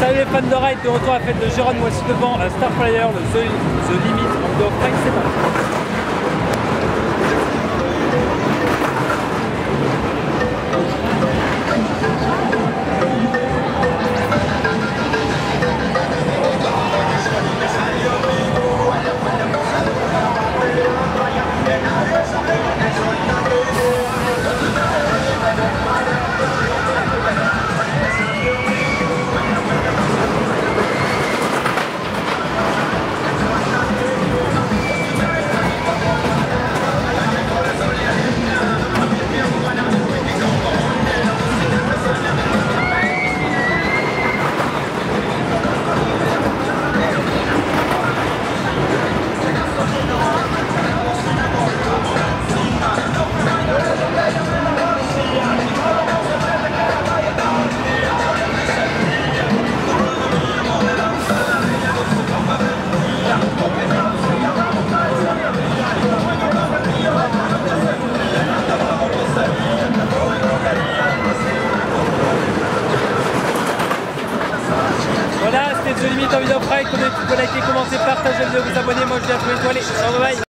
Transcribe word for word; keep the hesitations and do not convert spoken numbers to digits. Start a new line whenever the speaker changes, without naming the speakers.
Salut les fans de ride, de retour à la fête de Gérone, moi aussi devant uh, Star Flyer, le The, The Limit of the Frank, c'est parti. Voilà, c'était The Limit en vidéo Frank. Comme d'habitude, vous likez, commentez, partagez la vidéo, vous abonnez. Moi je vous dis à très bientôt. Allez, ciao, bye bye.